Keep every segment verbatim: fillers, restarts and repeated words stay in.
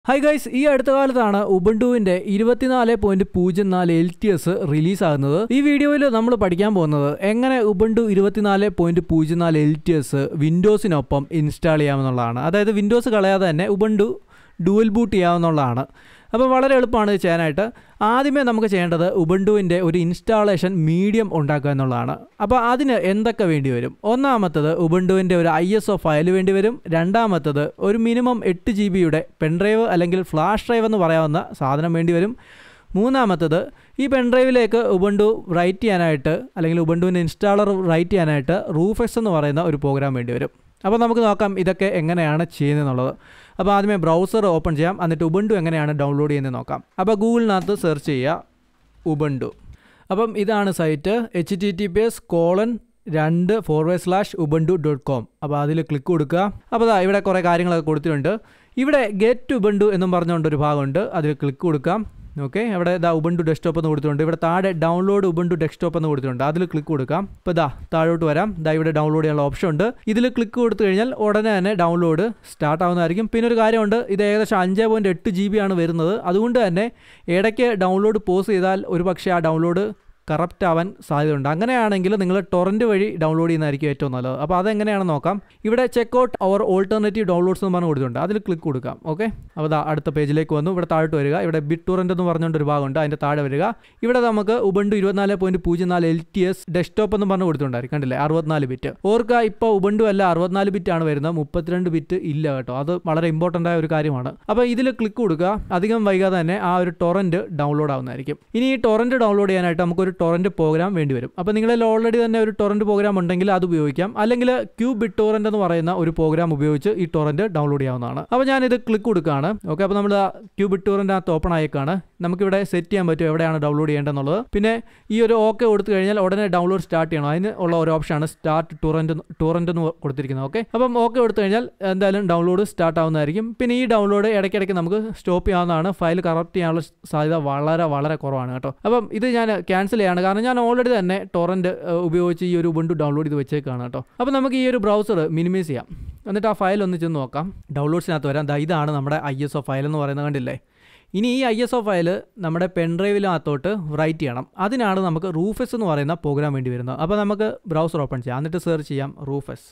Hi guys, ഈ അടുത്ത കാലത്താണ് ഉബുണ്ടുവിന്റെ ഇരുപത്തിനാല് പോയിന്റ് പൂജ്യം നാല് എൽ ടി എസ് റിലീസ് ആകുന്നത്. ഈ വീഡിയോയിൽ നമ്മൾ പഠിക്കാൻ പോകുന്നത് എങ്ങനെ ഉബുണ്ടു ഇരുപത്തിനാല് പോയിന്റ് പൂജ്യം നാല് എൽ ടി എസ് വിൻഡോസിനൊപ്പം ഇൻസ്റ്റാൾ ചെയ്യാമെന്നുള്ളതാണ്. അതായത് വിൻഡോസ് കളയാതെ തന്നെ ഉബുണ്ടു ഡുവൽ ബൂട്ട് ചെയ്യാവുന്നതാണ്. അപ്പോൾ വളരെ എളുപ്പമാണ് ഇത് ചെയ്യാനായിട്ട്. ആദ്യമേ നമുക്ക് ചെയ്യേണ്ടത് ഉബുണ്ടുവിൻ്റെ ഒരു ഇൻസ്റ്റാളേഷൻ മീഡിയം ഉണ്ടാക്കുക എന്നുള്ളതാണ്. അപ്പോൾ അതിന് എന്തൊക്കെ വേണ്ടി വരും? ഒന്നാമത്തത് ഉബുണ്ടുവിൻ്റെ ഒരു ഐ എസ് ഒ ഫയൽ വേണ്ടി വരും. രണ്ടാമത്തത് ഒരു മിനിമം എട്ട് ജി ബിയുടെ പെൻഡ്രൈവ് അല്ലെങ്കിൽ ഫ്ലാഷ് ഡ്രൈവ് എന്ന് പറയാവുന്ന സാധനം വേണ്ടി വരും. മൂന്നാമത്തത് ഈ പെൻഡ്രൈവിലേക്ക് ഉബുണ്ടു റൈറ്റ് ചെയ്യാനായിട്ട് അല്ലെങ്കിൽ ഉബുണ്ടുവിൻ്റെ ഇൻസ്റ്റാളർ റൈറ്റ് ചെയ്യാനായിട്ട് റൂഫെക്സ് എന്ന് പറയുന്ന ഒരു പ്രോഗ്രാം വേണ്ടി വരും. അപ്പോൾ നമുക്ക് നോക്കാം ഇതൊക്കെ എങ്ങനെയാണ് ചെയ്യുന്നതെന്നുള്ളത്. അപ്പോൾ ആദ്യമേ ബ്രൗസർ ഓപ്പൺ ചെയ്യാം, എന്നിട്ട് ഉബുണ്ടു എങ്ങനെയാണ് ഡൗൺലോഡ് ചെയ്യുന്നത് നോക്കാം. അപ്പോൾ ഗൂഗിളിനകത്ത് സെർച്ച് ചെയ്യുക ഉബുണ്ടു. അപ്പം ഇതാണ് site H T T P S colon രണ്ട് forward slash Ubuntu dot com. അപ്പോൾ അതിൽ ക്ലിക്ക് കൊടുക്കുക. അപ്പോൾ അതാ ഇവിടെ കുറേ കാര്യങ്ങളൊക്കെ കൊടുത്തിട്ടുണ്ട്. ഇവിടെ ഗെറ്റ് ഉബുണ്ടു എന്നും പറഞ്ഞുകൊണ്ടൊരു ഭാഗമുണ്ട്, അതിൽ ക്ലിക്ക് കൊടുക്കാം. ഓക്കെ, അവിടെ ഇതാ ഉബുണ്ടു ഡെസ്ക്ടോപ്പ് എന്ന് കൊടുത്തിട്ടുണ്ട്. ഇവിടെ താഴെ ഡൗൺലോഡ് ഉബുണ്ടു ഡെസ്ക്ടോപ്പ് എന്ന് കൊടുത്തിട്ടുണ്ട്, അതിൽ ക്ലിക്ക് കൊടുക്കാം. ഇപ്പോൾ ഇതാ താഴോട്ട് വരാം. ഇതാ ഇവിടെ ഡൗൺലോഡ് ചെയ്യാനുള്ള ഓപ്ഷൻ ഉണ്ട്. ഇതിൽ ക്ലിക്ക് കൊടുത്തു കഴിഞ്ഞാൽ ഉടനെ തന്നെ ഡൗൺലോഡ് സ്റ്റാർട്ട് ആവുന്നതായിരിക്കും. പിന്നെ ഒരു കാര്യമുണ്ട്, ഇത് ഏകദേശം അഞ്ച് പോയിൻറ്റ് എട്ട് ജി ബി ആണ് വരുന്നത്. അതുകൊണ്ട് തന്നെ ഇടയ്ക്ക് ഡൗൺലോഡ് പോസ് ചെയ്താൽ ഒരു പക്ഷേ ആ ഡൗൺലോഡ് കറപ്റ്റ് ആവാൻ സാധ്യതയുണ്ട്. അങ്ങനെയാണെങ്കിൽ നിങ്ങൾ ടൊറൻറ്റ് വഴി ഡൗൺലോഡ് ചെയ്യുന്നതായിരിക്കും ഏറ്റവും നല്ലത്. അപ്പോൾ അതെങ്ങനെയാണെന്ന് നോക്കാം. ഇവിടെ ചെക്കൗട്ട് അവർ ഓൾട്ടർനേറ്റീവ് ഡൗൺലോഡ്സ് എന്ന് പറഞ്ഞ് കൊടുത്തിട്ടുണ്ട്, അതിൽ ക്ലിക്ക് കൊടുക്കാം. ഓക്കെ, അപ്പോൾ അതാ അടുത്ത പേജിലേക്ക് വന്നു. ഇവിടെ താഴോട്ട് വരിക. ഇവിടെ ബിറ്റ് ടൊറൻറ്റ് എന്ന് പറഞ്ഞുകൊണ്ടൊരു ഭാഗമുണ്ട്, അതിൻ്റെ താഴെ വരിക. ഇവിടെ നമുക്ക് ഉബുണ്ടു ഇരുപത്തിനാല് പോയിന്റ് പൂജ്യം നാല് എൽ ടി എസ് ഡെസ്ക്ടോപ്പ് എന്ന് പറഞ്ഞ് കൊടുത്തിട്ടുണ്ടായിരിക്കും, കണ്ടില്ലേ, അറുപത്തിനാല് ബിറ്റ്. ഓർക്കുക, ഇപ്പോൾ ഉബുണ്ടു അല്ല അറുപത്തിനാല് ബിറ്റ് ആണ് വരുന്നത്, മുപ്പത്തിരണ്ട് ബിറ്റ് ഇല്ല കേട്ടോ. അത് വളരെ ഇമ്പോർട്ടൻ്റ് ആയ ഒരു കാര്യമാണ്. അപ്പോൾ ഇതിൽ ക്ലിക്ക് കൊടുക്കുക. അധികം വൈകാതെ തന്നെ ആ ഒരു ടൊറൻറ്റ് ഡൗൺലോഡ് ആവുന്നതായിരിക്കും. ഇനി ഈ ടൊറൻറ്റ് ഡൗൺലോഡ് ചെയ്യാനായിട്ട് നമുക്കൊരു ടൊറൻറ്റ് പ്രോഗ്രാം വേണ്ടി വരും. അപ്പോൾ നിങ്ങളിൽ ഓൾറെഡി തന്നെ ഒരു ടൊറൻറ്റ് പ്രോഗ്രാം ഉണ്ടെങ്കിൽ അത് ഉപയോഗിക്കാം. അല്ലെങ്കിൽ ക്യൂ ബിറ്റ് ടൊറൻറ്റ് എന്ന് പറയുന്ന ഒരു പ്രോഗ്രാം ഉപയോഗിച്ച് ഈ ടൊറൻറ്റ് ഡൗൺലോഡ് ചെയ്യാവുന്നതാണ്. അപ്പോൾ ഞാനിത് ക്ലിക്ക് കൊടുക്കുകയാണ്. ഓക്കെ, അപ്പോൾ നമ്മൾ ക്യൂ ബിറ്റ് ടൊറൻറ്റിനകത്ത് ഓപ്പൺ ആയേക്കാണ്. നമുക്കിവിടെ സെറ്റ് ചെയ്യാൻ പറ്റും എവിടെയാണ് ഡൗൺലോഡ് ചെയ്യേണ്ടതെന്നുള്ളത്. പിന്നെ ഈ ഒരു ഓക്കെ കൊടുത്തു കഴിഞ്ഞാൽ ഉടനെ ഡൗൺലോഡ് സ്റ്റാർട്ട് ചെയ്യണം. അതിന് ഉള്ള ഒരു ഓപ്ഷനാണ് സ്റ്റാർട്ട് ടൊറൻറ്റ് ടൊറൻറ്റ് എന്ന് കൊടുത്തിരിക്കുന്നത്. ഓക്കെ, അപ്പം ഓക്കെ കൊടുത്തു കഴിഞ്ഞാൽ എന്തായാലും ഡൗൺലോഡ് സ്റ്റാർട്ട് ആവുന്നതായിരിക്കും. പിന്നെ ഈ ഡൗൺലോഡ് ഇടയ്ക്കിടയ്ക്ക് നമുക്ക് സ്റ്റോപ്പ് ചെയ്യാവുന്നതാണ്. ഫയൽ കറപ്റ്റ് ചെയ്യാനുള്ള സാധ്യത വളരെ വളരെ കുറവാണ് കേട്ടോ. അപ്പം ഇത് ഞാൻ ക്യാൻസൽ ചെയ്യാണ്, കാരണം ഞാൻ ഓൾറെഡി തന്നെ ടൊറൻറ്റ് ഉപയോഗിച്ച് ഈ ഒരു ഉബുണ്ടു ഡൗൺലോഡ് ചെയ്ത് വെച്ചേക്കാണ് കേട്ടോ. അപ്പോൾ നമുക്ക് ഈ ഒരു ബ്രൗസർ മിനിമൈസ് ചെയ്യാം, എന്നിട്ട് ആ ഫയൽ ഒന്ന് ചെന്ന് നോക്കാം. ഡൗൺലോഡ്സിനകത്ത് വരാം. ഇതാണ് നമ്മുടെ ഐ എസ് ഒ ഫയൽ എന്ന് പറയുന്നത്, കണ്ടില്ലേ. ഇനി ഈ ഐ എസ് ഒ ഫയൽ നമ്മുടെ പെൻഡ്രൈവിനകത്തോട്ട് റൈറ്റ് ചെയ്യണം. അതിനാണ് നമുക്ക് റൂഫെസ് എന്ന് പറയുന്ന പ്രോഗ്രാം വേണ്ടി വരുന്നത്. അപ്പോൾ നമുക്ക് ബ്രൗസർ ഓപ്പൺ ചെയ്യാം, എന്നിട്ട് സെർച്ച് ചെയ്യാം റൂഫെസ്.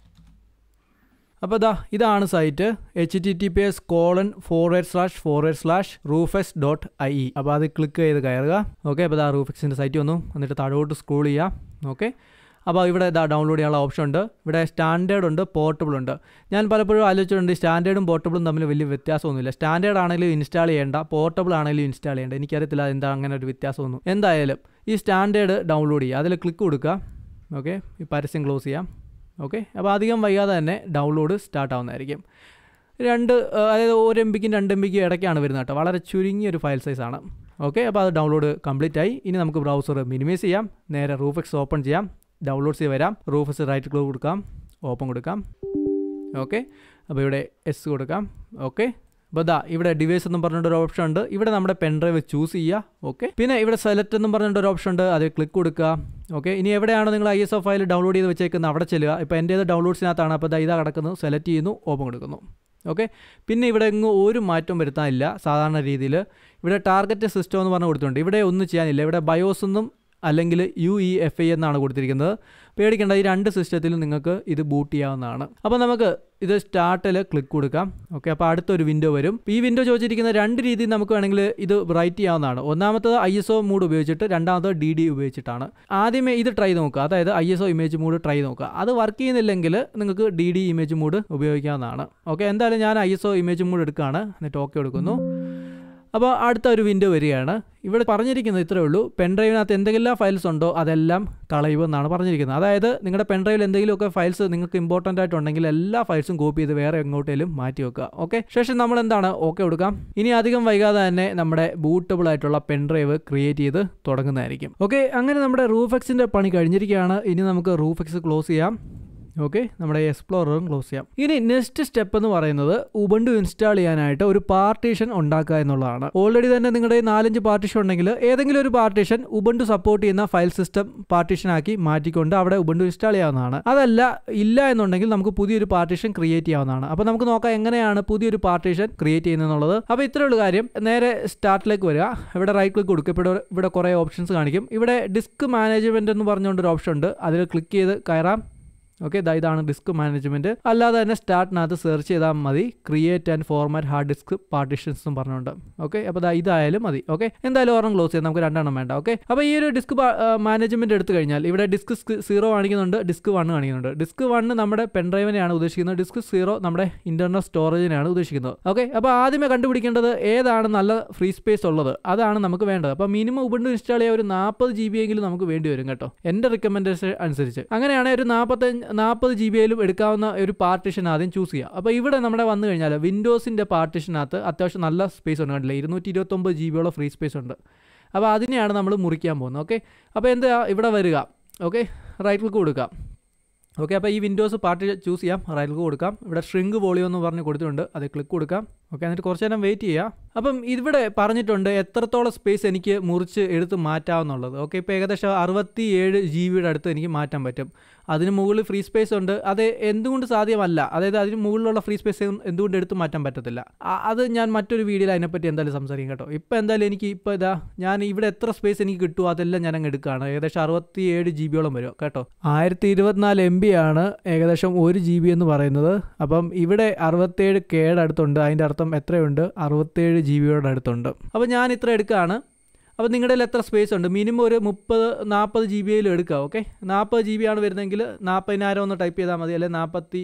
അപ്പോൾ ഇതാ ഇതാണ് site H T T P S colon forward slash forward slash Rufus dot I E. അപ്പോൾ അത് ക്ലിക്ക് ചെയ്ത് കയറുക. ഓക്കെ, അപ്പോൾ ഇതാ റൂഫെക്സിൻ്റെ സൈറ്റ് വന്നു. എന്നിട്ട് താഴോട്ട് സ്ക്രോൾ ചെയ്യുക. ഓക്കെ, അപ്പോൾ ഇവിടെ ഇതാ ഡൗൺലോഡ് ചെയ്യാനുള്ള ഓപ്ഷൻ ഉണ്ട്. ഇവിടെ സ്റ്റാൻഡേർഡ് ഉണ്ട്, പോർട്ടബിൾ ഉണ്ട്. ഞാൻ പലപ്പോഴും ആലോചിച്ചിട്ടുണ്ട് സ്റ്റാൻഡേർഡും പോർട്ടബിളും തമ്മിൽ വലിയ വ്യത്യാസമൊന്നുമില്ല. സ്റ്റാൻഡേർഡ് ആണെങ്കിലും ഇൻസ്റ്റാൾ ചെയ്യേണ്ട, പോർട്ടബിൾ ആണെങ്കിലും ഇൻസ്റ്റാൾ ചെയ്യേണ്ട. എനിക്കറിയത്തില്ല എന്താ അങ്ങനെ ഒരു വ്യത്യാസമൊന്നും. എന്തായാലും ഈ സ്റ്റാൻഡേർഡ് ഡൗൺലോഡ് ചെയ്യുക, അതിൽ ക്ലിക്ക് കൊടുക്കുക. ഓക്കെ, ഈ പരസ്യം ക്ലോസ് ചെയ്യാം. ഓക്കെ, അപ്പോൾ അധികം വൈകാതെ തന്നെ ഡൗൺലോഡ് സ്റ്റാർട്ട് ആവുന്നതായിരിക്കും. രണ്ട് അതായത് ഒരു എം ബിക്കും രണ്ട് എം ബിക്കും ഇടയ്ക്കാണ് വരുന്നത് കേട്ടോ. വളരെ ചുരുങ്ങിയൊരു ഫയൽ സൈസാണ്. ഓക്കെ, അപ്പോൾ അത് ഡൗൺലോഡ് കംപ്ലീറ്റ് ആയി. ഇനി നമുക്ക് ബ്രൗസർ മിനിമൈസ് ചെയ്യാം, നേരെ റൂഫെക്സ് ഓപ്പൺ ചെയ്യാം, ഡൗൺലോഡ്സ് വരാം. റൂഫെക്സ് റൈറ്റ് ക്ലിക്ക് കൊടുക്കാം, ഓപ്പൺ കൊടുക്കാം. ഓക്കെ, അപ്പോൾ ഇവിടെ എസ് കൊടുക്കാം. ഓക്കെ, അപ്പോൾ ദാ ഇവിടെ ഡിവൈസ് എന്നും പറഞ്ഞിട്ടൊരു ഓപ്ഷൻ ഉണ്ട്. ഇവിടെ നമ്മുടെ പെൻഡ്രൈവ് ചൂസ് ചെയ്യുക. ഓക്കെ, പിന്നെ ഇവിടെ സെലക്ട് എന്നും പറഞ്ഞിട്ടൊരു ഓപ്ഷൻ ഉണ്ട്, അതിൽ ക്ലിക്ക് കൊടുക്കുക. ഓക്കെ, ഇനി എവിടെയാണ് നിങ്ങൾ I S O file download ചെയ്ത് വെച്ചേക്കുന്നത് അവിടെ ചെല്ലുക. ഇപ്പോൾ എൻ്റേത് ഡൗൺലോഡ്സിനകത്താണ്. അപ്പോൾ ഇതാ കിടക്കുന്നു, സെലക്ട് ചെയ്യുന്നു, ഓപ്പൺ കൊടുക്കുന്നു. ഓക്കെ, പിന്നെ ഇവിടെ എങ്ങും ഒരു മാറ്റവും വരുത്താനില്ല. സാധാരണ രീതിയിൽ ഇവിടെ ടാർഗറ്റ് സിസ്റ്റം എന്ന് പറഞ്ഞ് കൊടുത്തിട്ടുണ്ട്. ഇവിടെ ഒന്നും ചെയ്യാനില്ല. ഇവിടെ ബയോസ് എന്നും അല്ലെങ്കിൽ യു ഇ എഫ് ഐ എന്നാണ് കൊടുത്തിരിക്കുന്നത്. പേടിക്കേണ്ട, ഈ രണ്ട് സിസ്റ്റത്തിലും നിങ്ങൾക്ക് ഇത് ബൂട്ട് ചെയ്യാവുന്നതാണ്. അപ്പോൾ നമുക്ക് ഇത് സ്റ്റാർട്ടിൽ ക്ലിക്ക് കൊടുക്കാം. ഓക്കെ, അപ്പോൾ അടുത്തൊരു വിൻഡോ വരും. ഈ വിൻഡോ ചോദിച്ചിരിക്കുന്ന രണ്ട് രീതിയിൽ നമുക്ക് വേണമെങ്കിൽ ഇത് റൈറ്റ് ചെയ്യാവുന്നതാണ്. ഒന്നാമത്തത് ഐ എസ് ഒ മൂഡ് ഉപയോഗിച്ചിട്ട്, രണ്ടാമത്തത് ഡി ഡി ഉപയോഗിച്ചിട്ടാണ്. ആദ്യമേ ഇത് ട്രൈ നോക്കുക, അതായത് I S O image mode try നോക്കുക. അത് വർക്ക് ചെയ്യുന്നില്ലെങ്കിൽ നിങ്ങൾക്ക് ഡി ഡി ഇമേജ് മൂഡ് ഉപയോഗിക്കാവുന്നതാണ്. ഓക്കെ, എന്തായാലും ഞാൻ I S O image mode എടുക്കുകയാണ്, എന്നിട്ട് ഓക്കെ കൊടുക്കുന്നു. അപ്പോൾ അടുത്ത ഒരു വിൻഡോ വരികയാണ്. ഇവിടെ പറഞ്ഞിരിക്കുന്നത് ഇത്രയേ ഉള്ളൂ, പെൻഡ്രൈവിനകത്ത് എന്തെങ്കിലും ഫയൽസ് ഉണ്ടോ അതെല്ലാം കളയുമെന്നാണ് പറഞ്ഞിരിക്കുന്നത്. അതായത് നിങ്ങളുടെ പെൻഡ്രൈവിൽ എന്തെങ്കിലുമൊക്കെ ഫയൽസ് നിങ്ങൾക്ക് ഇമ്പോർട്ടൻ്റ് ആയിട്ടുണ്ടെങ്കിൽ എല്ലാ ഫയൽസും കോപ്പി ചെയ്ത് വേറെ എങ്ങോട്ടേലും മാറ്റി വെക്കുക. ഓക്കെ, ശേഷം നമ്മൾ എന്താണ് ഓക്കെ കൊടുക്കാം. ഇനി അധികം വൈകാതെ തന്നെ നമ്മുടെ ബൂട്ടബിൾ ആയിട്ടുള്ള പെൻഡ്രൈവ് ക്രിയേറ്റ് ചെയ്ത് തുടങ്ങുന്നതായിരിക്കും. ഓക്കെ, അങ്ങനെ നമ്മുടെ റൂഫെക്സിൻ്റെ പണി കഴിഞ്ഞിരിക്കുകയാണ്. ഇനി നമുക്ക് റൂഫെക്സ് ക്ലോസ് ചെയ്യാം. ഓക്കെ, നമ്മുടെ എക്സ്പ്ലോററും ക്ലോസ് ചെയ്യാം. ഇനി നെക്സ്റ്റ് സ്റ്റെപ്പ് എന്ന് പറയുന്നത് ഉബുണ്ടു ഇൻസ്റ്റാൾ ചെയ്യാനായിട്ട് ഒരു പാർട്ടീഷൻ ഉണ്ടാക്കുക എന്നുള്ളതാണ്. ഓൾറെഡി തന്നെ നിങ്ങളുടെ നാലഞ്ച് പാർട്ടീഷൻ ഉണ്ടെങ്കിൽ ഏതെങ്കിലും ഒരു പാർട്ടീഷൻ ഉബുണ്ടു സപ്പോർട്ട് ചെയ്യുന്ന ഫയൽ സിസ്റ്റം പാർട്ടീഷൻ ആക്കി മാറ്റിക്കൊണ്ട് അവിടെ ഉബുണ്ടു ഇൻസ്റ്റാൾ ചെയ്യാവുന്നതാണ്. അതല്ല ഇല്ല എന്നുണ്ടെങ്കിൽ നമുക്ക് പുതിയൊരു പാർട്ടീഷൻ ക്രിയേറ്റ് ചെയ്യാവുന്നതാണ്. അപ്പോൾ നമുക്ക് നോക്കാം എങ്ങനെയാണ് പുതിയൊരു പാർട്ടീഷൻ ക്രിയേറ്റ് ചെയ്യുന്നത്. അപ്പോൾ ഇത്രയുള്ള കാര്യം. നേരെ സ്റ്റാർട്ടിലേക്ക് വരിക. ഇവിടെ റൈറ്റ് ക്ലിക്ക് കൊടുക്കുക. ഇപ്പോൾ ഇവിടെ കുറേ ഓപ്ഷൻസ് കാണിക്കും. ഇവിടെ ഡിസ്ക് മാനേജ്മെന്റ് എന്ന് പറഞ്ഞുകൊണ്ടൊരു ഓപ്ഷൻ ഉണ്ട്. അതിൽ ക്ലിക്ക് ചെയ്ത് കയറാം. ഓക്കെ, ഇതാണ് ഡിസ്ക് മാനേജ്മെന്റ്. അല്ലാതെ തന്നെ സ്റ്റാർട്ടിനകത്ത് സെർച്ച് ചെയ്താൽ മതി create and format hard disk partitions എന്ന് പറഞ്ഞുകൊണ്ട്. ഓക്കെ, അപ്പോൾ ഇതായാലും മതി. ഓക്കെ, എന്തായാലും ഒരെണ്ണം ക്ലോസ് ചെയ്യാം, നമുക്ക് രണ്ടെണ്ണം വേണ്ട. ഓക്കെ, അപ്പോൾ ഈ ഒരു ഡിസ്ക് മാനേജ്മെന്റ് എടുത്തു കഴിഞ്ഞാൽ ഇവിടെ ഡിസ്ക് സീറോ കാണിക്കുന്നുണ്ട്, ഡിസ്ക് വൺ കാണിക്കുന്നുണ്ട്. ഡിസ്ക് വൺ നമ്മുടെ പെൻഡ്രൈവിനെയാണ് ഉദ്ദേശിക്കുന്നത്, ഡിസ്ക് സീറോ നമ്മുടെ ഇന്റർണൽ സ്റ്റോറേജിനെയാണ് ഉദ്ദേശിക്കുന്നത്. ഓക്കെ, അപ്പോൾ ആദ്യമേ കണ്ടുപിടിക്കേണ്ടത് ഏതാണ് നല്ല ഫ്രീ സ്പേസ് ഉള്ളത്, അതാണ് നമുക്ക് വേണ്ടത്. അപ്പോൾ മിനിമം ഉബുണ്ടു ഇൻസ്റ്റാൾ ചെയ്യാൻ ഒരു നാൽപ്പത് ജി ബി എങ്കിലും നമുക്ക് വേണ്ടി വരും കേട്ടോ, എൻ്റെ റിക്കമെൻഡേഷൻ അനുസരിച്ച്. അങ്ങനെയാണെങ്കിൽ ഒരു നാൽപ്പത്തഞ്ച് നാൽപ്പത് ജി ബി യിലും എടുക്കാവുന്ന ഒരു പാർട്ടീഷൻ ആദ്യം ചൂസ് ചെയ്യുക. അപ്പോൾ ഇവിടെ നമ്മുടെ വന്നു കഴിഞ്ഞാൽ വിൻഡോസിൻ്റെ പാർട്ടീഷനകത്ത് അത്യാവശ്യം നല്ല സ്പേസ് ഉണ്ട്, കണ്ടില്ല, ഇരുന്നൂറ്റി ഇരുപത്തൊമ്പത് ജി ബിയോളം ഫ്രീ സ്പേസ് ഉണ്ട്. അപ്പോൾ അതിനെയാണ് നമ്മൾ മുറിക്കാൻ പോകുന്നത്. ഓക്കെ, അപ്പോൾ എന്താ ഇവിടെ വരിക. ഓക്കെ, റൈറ്റ് ക്ലിക്ക് കൊടുക്കാം. ഓക്കെ, അപ്പോൾ ഈ വിൻഡോസ് പാർട്ടി ചൂസ് ചെയ്യാം, റൈറ്റ് ക്ലിക്ക് കൊടുക്കാം. ഇവിടെ ഷ്രിങ്ക് വോളിയം എന്ന് പറഞ്ഞ് കൊടുത്തിട്ടുണ്ട്, അത് ക്ലിക്ക് കൊടുക്കാം. ഓക്കെ, എന്നിട്ട് കുറച്ച് നേരം വെയിറ്റ് ചെയ്യുക. അപ്പം ഇവിടെ പറഞ്ഞിട്ടുണ്ട് എത്രത്തോളം സ്പേസ് എനിക്ക് മുറിച്ച് എടുത്ത് മാറ്റാവുന്നുള്ളത്. ഓക്കെ, ഇപ്പോൾ ഏകദേശം അറുപത്തി ഏഴ് ജി ബിയുടെ അടുത്ത് എനിക്ക് മാറ്റാൻ പറ്റും. അതിന് മുകളിൽ ഫ്രീ സ്പേസ് ഉണ്ട്, അത് എന്തുകൊണ്ട് സാധ്യമല്ല, അതായത് അതിന് മുകളിലുള്ള ഫ്രീ സ്പേസ് എന്തുകൊണ്ട് എടുത്ത് മാറ്റാൻ പറ്റത്തില്ല, അത് ഞാൻ മറ്റൊരു വീഡിയോയിൽ അതിനെപ്പറ്റി എന്തായാലും സംസാരിക്കും കേട്ടോ. ഇപ്പോൾ എന്തായാലും എനിക്ക് ഇപ്പോൾ ഇതാ ഞാൻ ഇവിടെ എത്ര സ്പേസ് എനിക്ക് കിട്ടുമോ അതെല്ലാം ഞാൻ അങ്ങ് എടുക്കുകയാണ്. ഏകദേശം അറുപത്തി ഏഴ് ജി ബിയോളം വരും കേട്ടോ. ആയിരത്തി ഇരുപത്തിനാല് എം ബി ആണ് ഏകദേശം ഒരു ജി ബി എന്ന് പറയുന്നത്. അപ്പം ഇവിടെ അറുപത്തേഴ് കെയുടെ അടുത്തുണ്ട്, അതിൻ്റെ അർത്ഥം എത്രയുണ്ട്, അറുപത്തേഴ് ജി ബിയോടെ അടുത്തുണ്ട്. അപ്പോൾ ഞാൻ ഇത്ര എടുക്കുകയാണ്. അപ്പോൾ നിങ്ങളുടെ കയ്യിൽ എത്ര സ്പേസ് ഉണ്ട്, മിനിമം ഒരു മുപ്പത് നാൽപ്പത് ജി ബി യിലും എടുക്കുക. ഓക്കെ, നാൽപ്പത് ജി ബി ആണ് വരുന്നതെങ്കിൽ നാൽപ്പതിനായിരം ഒന്ന് ടൈപ്പ് ചെയ്താൽ മതി, അല്ലെങ്കിൽ നാൽപ്പത്തി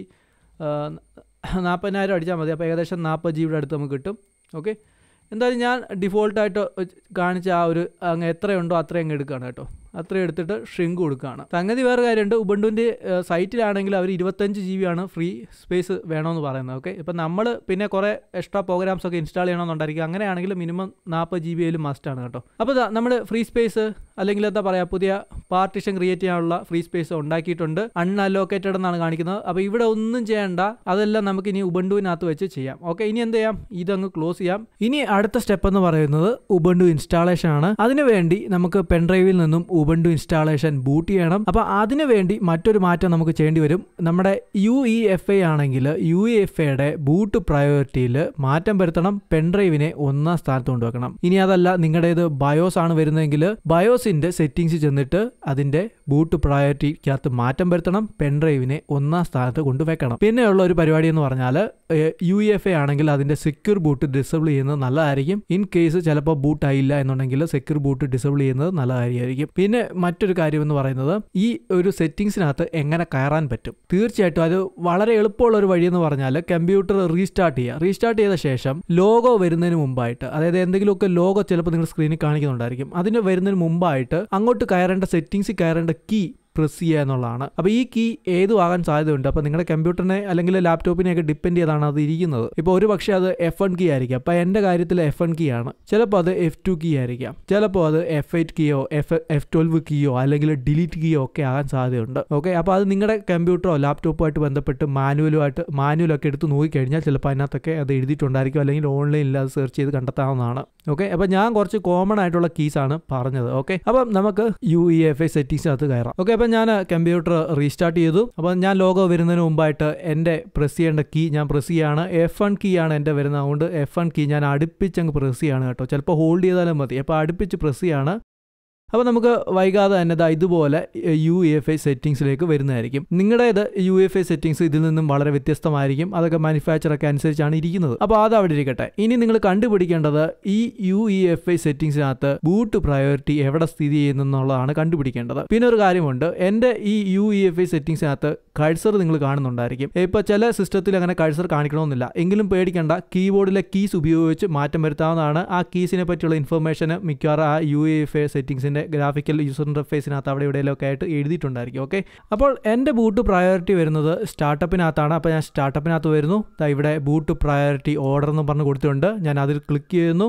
നാൽപ്പതിനായിരം അടിച്ചാൽ മതി. അപ്പോൾ ഏകദേശം നാൽപ്പത് ജി ബിയുടെ അടുത്ത് നമുക്ക് കിട്ടും. ഓക്കെ, എന്തായാലും ഞാൻ ഡിഫോൾട്ടായിട്ട് കാണിച്ച ആ ഒരു അങ്ങ് എത്രയുണ്ടോ അത്രയും അങ്ങ് എടുക്കുകയാണ് കേട്ടോ. അത്രയും എടുത്തിട്ട് ഷ്രിങ്ക് കൊടുക്കുകയാണ്. സംഗതി വേറെ കാര്യമുണ്ട്, ഉബുണ്ടുവിൻ്റെ സൈറ്റിലാണെങ്കിൽ അവർ ഇരുപത്തഞ്ച് ജി ബി ആണ് ഫ്രീ സ്പേസ് വേണമെന്ന് പറയുന്നത്. ഓക്കെ, ഇപ്പം നമ്മൾ പിന്നെ കുറേ എക്സ്ട്രാ പ്രോഗ്രാംസ് ഒക്കെ ഇൻസ്റ്റാൾ ചെയ്യണമെന്നുണ്ടായിരിക്കും. അങ്ങനെയാണെങ്കിൽ മിനിമം നാൽപ്പത് ജി ബി ആയാലും മസ്റ്റാണ് കേട്ടോ. അപ്പോൾ നമ്മൾ ഫ്രീ സ്പേസ് അല്ലെങ്കിൽ എന്താ പറയുക പുതിയ പാർട്ടീഷൻ ക്രിയേറ്റ് ചെയ്യാനുള്ള ഫ്രീ സ്പേസ് ഉണ്ടാക്കിയിട്ടുണ്ട്. അൺഅലോക്കേറ്റഡ് എന്നാണ് കാണിക്കുന്നത്. അപ്പോൾ ഇവിടെ ഒന്നും ചെയ്യേണ്ട, അതെല്ലാം നമുക്ക് ഇനി ഉബുണ്ടുവിനകത്ത് വെച്ച് ചെയ്യാം. ഓക്കെ, ഇനി എന്ത് ചെയ്യാം, ഇതങ്ങ് ക്ലോസ് ചെയ്യാം. ഇനി അടുത്ത സ്റ്റെപ്പ് എന്ന് പറയുന്നത് ഉബുണ്ടു ഇൻസ്റ്റാളേഷൻ ആണ്. അതിനുവേണ്ടി നമുക്ക് പെൻഡ്രൈവിൽ നിന്നും ഉബുണ്ടു ഇൻസ്റ്റാളേഷൻ ബൂട്ട് ചെയ്യണം. അപ്പോൾ അതിനു വേണ്ടി മറ്റൊരു മാറ്റം നമുക്ക് ചെയ്യേണ്ടി വരും. നമ്മുടെ യു ഇ എഫ് ഐ ആണെങ്കിൽ യു ഇ എഫ് ഐയുടെ ബൂട്ട് പ്രയോറിറ്റിയിൽ മാറ്റം വരുത്തണം, പെൻഡ്രൈവിനെ ഒന്നാം സ്ഥാനത്ത് കൊണ്ടുവെക്കണം. ഇനി അതല്ല നിങ്ങളുടേത് ബയോസ് ആണ് വരുന്നതെങ്കിൽ ബയോസിന്റെ സെറ്റിംഗ്സ് ചെന്നിട്ട് അതിന്റെ ബൂട്ട് പ്രയോറിറ്റിക്കകത്ത് മാറ്റം വരുത്തണം, പെൻഡ്രൈവിനെ ഒന്നാം സ്ഥാനത്ത് കൊണ്ടുവെക്കണം. പിന്നെയുള്ള ഒരു പരിപാടി എന്ന് പറഞ്ഞാൽ യു ഇ എഫ് ഐ ആണെങ്കിൽ അതിന്റെ സെക്യൂർ ബൂട്ട് ഡിസേബിൾ ചെയ്യുന്നത് നല്ലതായിരിക്കും. ഇൻ കേസ് ചിലപ്പോൾ ബൂട്ട് ആയില്ല എന്നുണ്ടെങ്കിൽ സെക്യൂർ ബൂട്ട് ഡിസേബിൾ ചെയ്യുന്നത് നല്ലതായിരിക്കും. പിന്നെ മറ്റൊരു കാര്യം എന്ന് പറയുന്നത് ഈ ഒരു സെറ്റിംഗ്സിനകത്ത് എങ്ങനെ കയറാൻ പറ്റും. തീർച്ചയായിട്ടും അത് വളരെ എളുപ്പമുള്ള ഒരു വഴി എന്ന് പറഞ്ഞാൽ കമ്പ്യൂട്ടർ റീസ്റ്റാർട്ട് ചെയ്യുക. റീസ്റ്റാർട്ട് ചെയ്ത ശേഷം ലോഗോ വരുന്നതിന് മുമ്പായിട്ട്, അതായത് എന്തെങ്കിലുമൊക്കെ ലോഗോ ചിലപ്പോൾ നിങ്ങൾ സ്ക്രീനിൽ കാണിക്കുന്നുണ്ടായിരിക്കും, അതിന് വരുന്നതിന് മുമ്പായിട്ട് അങ്ങോട്ട് കയറേണ്ട സെറ്റിംഗ്സിൽ കയറേണ്ട കീ പ്രസ് ചെയ്യുക എന്നുള്ളതാണ്. അപ്പോൾ ഈ കീ ഏതും ആകാൻ സാധ്യതയുണ്ട്. അപ്പോൾ നിങ്ങളുടെ കമ്പ്യൂട്ടറിനെ അല്ലെങ്കിൽ ലാപ്ടോപ്പിനെയൊക്കെ ഡിപ്പെൻഡ് ചെയ്താണ് അത് ഇരിക്കുന്നത്. ഇപ്പോൾ ഒരു പക്ഷേ അത് എഫ് വൺ കീ ആയിരിക്കാം. അപ്പോൾ എൻ്റെ കാര്യത്തിൽ എഫ് വൺ കീ ആണ്. ചിലപ്പോൾ അത് എഫ് ടു കീ ആയിരിക്കാം, ചിലപ്പോൾ അത് എഫ് എയ്റ്റ് കീയോ എഫ് എഫ് ട്വൽവ് കീയോ അല്ലെങ്കിൽ ഡിലീറ്റ് കീയോ ഒക്കെ ആകാൻ സാധ്യതയുണ്ട്. ഓക്കെ, അപ്പോൾ അത് നിങ്ങളുടെ കമ്പ്യൂട്ടറോ ലാപ്ടോപ്പുമായിട്ട് ബന്ധപ്പെട്ട് മാനുവലുമായിട്ട് മാനുവലൊക്കെ എടുത്ത് നോക്കിക്കഴിഞ്ഞാൽ ചിലപ്പോൾ അതിനകത്തൊക്കെ അത് എഴുതിയിട്ടുണ്ടായിരിക്കും, അല്ലെങ്കിൽ ഓൺലൈനിൽ അത് സെർച്ച് ചെയ്ത് കണ്ടെത്താവുന്നതാണ്. ഓക്കെ, അപ്പോൾ ഞാൻ കുറച്ച് കോമൺ ആയിട്ടുള്ള കീസാണ് പറഞ്ഞത്. ഓക്കെ, അപ്പം നമുക്ക് യു ഇ എഫ് ഐ സെറ്റിംഗ്സിനകത്ത് കയറാം. ഓക്കെ, അപ്പം ഞാൻ കമ്പ്യൂട്ടർ റീസ്റ്റാർട്ട് ചെയ്തു. അപ്പോൾ ഞാൻ ലോഗോ വരുന്നതിന് മുമ്പായിട്ട് എൻ്റെ പ്രസ് ചെയ്യേണ്ട കീ ഞാൻ പ്രസ് ചെയ്യുകയാണ്. എഫ് വൺ കീ ആണ് എൻ്റെ വരുന്നത്, അതുകൊണ്ട് എഫ് വൺ കീ ഞാൻ അടുപ്പിച്ചങ്ങ് പ്രസ് ചെയ്യാണ് കേട്ടോ. ചിലപ്പോൾ ഹോൾഡ് ചെയ്താലും മതി. അപ്പോൾ അടുപ്പിച്ച് പ്രസ് ചെയ്യാണ്. അപ്പോൾ നമുക്ക് വൈകാതെ തന്നെ ഇതുപോലെ യു ഇ എഫ് ഐ സെറ്റിംഗ്സിലേക്ക് വരുന്നതായിരിക്കും. നിങ്ങളുടേത് U E F I settings ഇതിൽ നിന്നും വളരെ വ്യത്യസ്തമായിരിക്കും. അതൊക്കെ മാനുഫാക്ചറൊക്കെ അനുസരിച്ചാണ് ഇരിക്കുന്നത്. അപ്പോൾ അത് അവിടെ ഇരിക്കട്ടെ. ഇനി നിങ്ങൾ കണ്ടുപിടിക്കേണ്ടത് ഈ യു ഇ എഫ് ഐ സെറ്റിംഗ്സിനകത്ത് ബൂട്ട് പ്രയോറിറ്റി എവിടെ സ്ഥിതി ചെയ്യുന്നതെന്നുള്ളതാണ് കണ്ടുപിടിക്കേണ്ടത്. പിന്നെ ഒരു കാര്യമുണ്ട്, എൻ്റെ ഈ യു ഇ എഫ് ഐ സെറ്റിംഗ്സിനകത്ത് കഴ്സർ നിങ്ങൾ കാണുന്നുണ്ടായിരിക്കും. ഇപ്പോൾ ചില സിസ്റ്റത്തിൽ അങ്ങനെ കഴ്സർ കാണിക്കണമെന്നില്ല, എങ്കിലും പേടിക്കേണ്ട, കീബോർഡിലെ കീസ് ഉപയോഗിച്ച് മാറ്റം വരുത്താവുന്നതാണ്. ആ കീസിനെ പറ്റിയുള്ള ഇൻഫർമേഷൻ മിക്കവാറും ആ യു ഇ എഫ് ഐ സെറ്റിംഗ്സിൻ്റെ ഗ്രാഫിക്കൽ യൂസർ ഇന്റർഫേസിനകത്ത് അവിടെ ഇവിടെയൊക്കെ ആയിട്ട് എഴുതിയിട്ടുണ്ടായിരിക്കും. ഓക്കെ, അപ്പോൾ എൻ്റെ ബൂട്ട് പ്രയോറിറ്റി വരുന്നത് സ്റ്റാർട്ടപ്പിനകത്താണ്. അപ്പോൾ ഞാൻ സ്റ്റാർട്ടപ്പിനകത്ത് വരുന്നു. ഇവിടെ ബൂട്ട് പ്രയോറിറ്റി ഓർഡർ എന്ന് പറഞ്ഞ് കൊടുത്തിട്ടുണ്ട്. ഞാൻ അതിൽ ക്ലിക്ക് ചെയ്യുന്നു.